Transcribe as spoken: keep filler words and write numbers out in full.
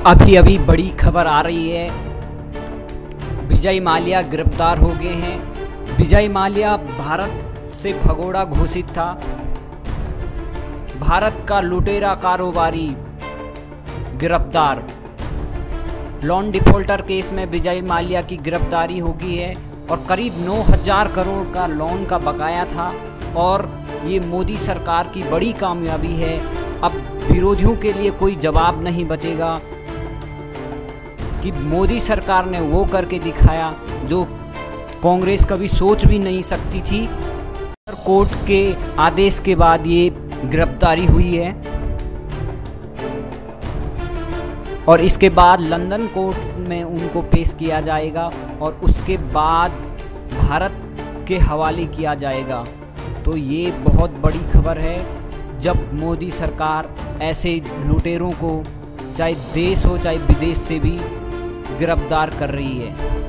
अभी अभी बड़ी खबर आ रही है, विजय माल्या गिरफ्तार हो गए हैं। विजय माल्या भारत से भगोड़ा घोषित था। भारत का लुटेरा कारोबारी गिरफ्तार। लोन डिफॉल्टर केस में विजय माल्या की गिरफ्तारी हो गई है और करीब नौ हज़ार करोड़ का लोन का बकाया था और ये मोदी सरकार की बड़ी कामयाबी है। अब विरोधियों के लिए कोई जवाब नहीं बचेगा कि मोदी सरकार ने वो करके दिखाया जो कांग्रेस कभी सोच भी नहीं सकती थी। कोर्ट के आदेश के बाद ये गिरफ्तारी हुई है और इसके बाद लंदन कोर्ट में उनको पेश किया जाएगा और उसके बाद भारत के हवाले किया जाएगा। तो ये बहुत बड़ी खबर है जब मोदी सरकार ऐसे लुटेरों को चाहे देश हो चाहे विदेश से भी गिरफ्तार कर रही है।